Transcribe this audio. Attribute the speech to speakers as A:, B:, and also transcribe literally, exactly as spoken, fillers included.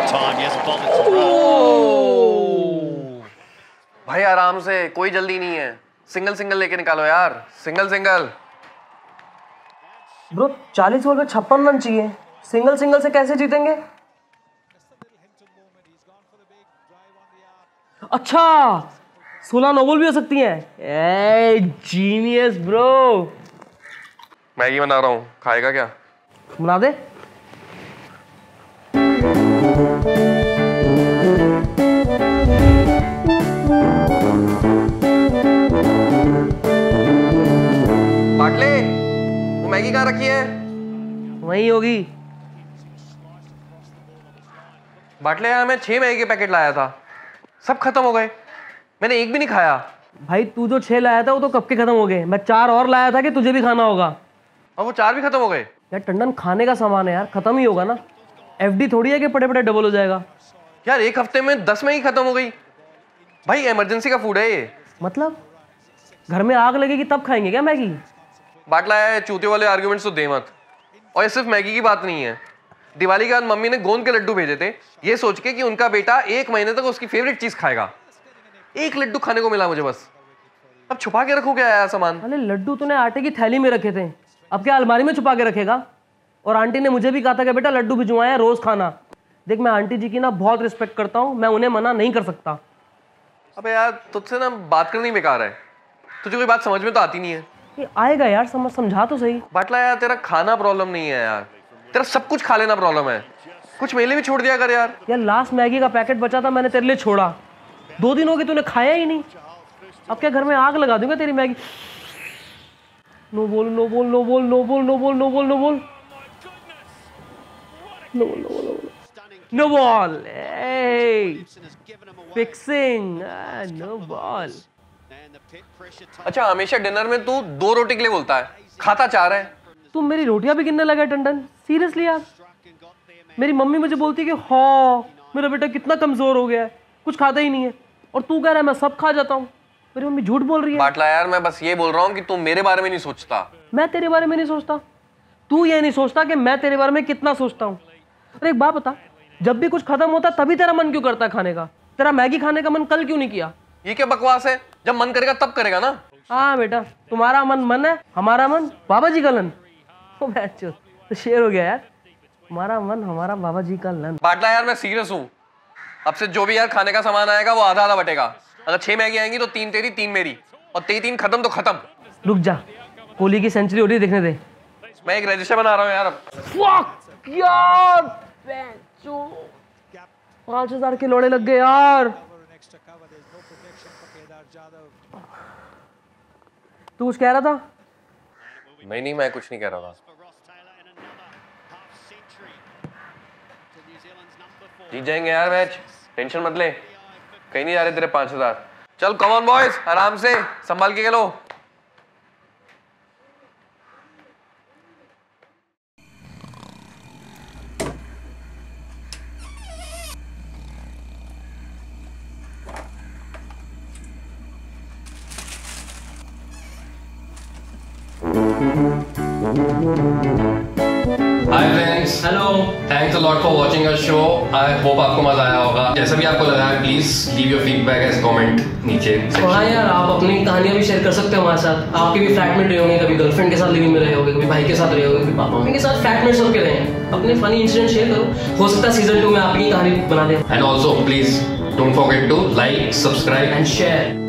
A: भाई आराम से, कोई जल्दी नहीं है। सिंगल सिंगल लेके निकालो यार, सिंगल सिंगल।
B: ब्रो चालीस बॉल में छप्पन रन चाहिए, सिंगल सिंगल से कैसे जीतेंगे? अच्छा सोलह नो बॉल भी हो सकती हैं। ए जीनियस ब्रो।
A: मैगी बना रहा हूँ, खाएगा क्या?
B: बना दे।
A: बाटले, वो मैगी कहाँ रखी है?
B: वहीं होगी।
A: बाटले यार, मैं छह मैगी के पैकेट लाया था, सब खत्म हो गए, मैंने एक भी नहीं खाया।
B: भाई तू जो छह लाया था वो तो कब के खत्म हो गए, मैं चार और लाया था कि तुझे भी खाना होगा।
A: और वो चार भी खत्म हो गए।
B: यार टंडन खाने का सामान है यार, खत्म ही होगा ना। एफडी थोड़ी है कि पड़े पड़े डबल हो जाएगा।
A: यार एक हफ्ते में दस मैगी खत्म हो गई। भाई इमरजेंसी का फूड है ये।
B: मतलब घर में आग लगेगी तब खाएंगे क्या मैगी?
A: बाटला है, चूते वाले आर्गुमेंट्स तो दे मत। और ये सिर्फ मैगी की बात नहीं है, दिवाली के बाद मम्मी ने गोंद के लड्डू भेजे थे, ये सोच के कि उनका बेटा एक महीने तक उसकी फेवरेट चीज खाएगा। एक लड्डू खाने को मिला मुझे बस। अब छुपा के रखो क्या आया सामान?
B: अरे लड्डू तूने आटे की थैली में रखे थे, अब क्या अलमारी में छुपा के रखेगा? और आंटी ने मुझे भी कहा था कि बेटा लड्डू भिजवाए रोज खाना। देख मैं आंटी जी की ना बहुत रिस्पेक्ट करता हूँ, मैं उन्हें मना नहीं कर सकता।
A: अबे यार तुझसे ना बात करनी बेकार है, तुझे कोई बात समझ में तो आती नहीं है।
B: ये आएगा यार, समझ समझा तो सही।
A: बाटला यार तेरा खाना प्रॉब्लम नहीं है यार, तेरा सब कुछ खा लेना प्रॉब्लम है। कुछ मेले भी छोड़ दिया कर यार।
B: यार लास्ट मैगी का पैकेट बचा था, मैंने तेरे लिए छोड़ा। दो दिन हो गए तूने खाया ही नहीं, अब क्या घर में आग लगा दूंगा तेरी Maggi? No ball no ball no ball no ball no ball no ball no ball no ball no ball no ball. Fixing no ball.
A: अच्छा हमेशा डिनर में तू दो रोटी के लिए बोलता है, खाता चार है।
B: तुम मेरी रोटियां भी गिनने लगा टंडन, सीरियसली यार? मेरी मम्मी मुझे बोलती है कि हाँ मेरा बेटा कितना कमजोर हो गया है, कुछ खाता ही नहीं है, और तू कह रहा है मैं सब खा जाता हूँ। मेरी मम्मी झूठ बोल रही है।
A: बाटला यार मैं बस ये बोल रहा हूँ कि तू मेरे बारे में नहीं सोचता।
B: मैं तेरे बारे में नहीं सोचता, तू ये नहीं सोचता कि मैं तेरे बारे में कितना सोचता हूँ। अरे एक बात बता, जब भी कुछ खत्म होता तभी तेरा मन क्यों करता है खाने का? तेरा मैगी खाने का मन कल क्यों नहीं किया?
A: ये क्या बकवास है, जब मन करेगा तब करेगा ना।
B: हाँ बेटा, तुम्हारा मन मन है, हमारा मन बाबा जी का लन। तो शेर हो गया यार, हमारा मन हमारा बाबा जी का लन।
A: बाटला यार मैं सीरियस हूँ, अब से जो भी यार खाने का सामान आएगा वो आधा आधा बटेगा। अगर छह मैगी आएंगी तो तीन तेरी तीन मेरी, और तेरी तीन खत्म तो खत्म।
B: रुक जा, कोहली की सेंचुरी हो रही है, देखने दे।
A: मैं एक रजिस्टर बना रहा हूँ यार।
B: फक यार, पांच हजार के लोड़े लग गए यार। तू कुछ कह रहा था?
A: नहीं नहीं मैं कुछ नहीं कह रहा था। जीत जाएंगे यार मैच, टेंशन मत ले, कहीं नहीं जा रहे तेरे पांच हजार। चल कम ऑन बॉयज, आराम से संभाल के खेलो।
C: Hi friends,
B: hello.
C: thanks a lot for watching our show. I hope आपको मजा आया होगा। जैसा भी आपको लगा है please leave your feedback as comment नीचे।
B: हाँ यार, आप अपनी कहानियां भी शेयर कर सकते हो हमारे साथ। आपके भी फ्लैटमेट रहे होंगे, कभी गर्लफ्रेंड के साथ लिविंग में रहे होंगे, कभी भाई के साथ रहे होंगे, कभी पापा मम्मी के साथ फ्लैटमेट्स होकर रहे हैं। अपने फनी इंसिडेंट शेयर करो, हो सकता है सीजन टू में आपकी कहानी बना दें।
C: And also please don't forget to like, subscribe
B: and share.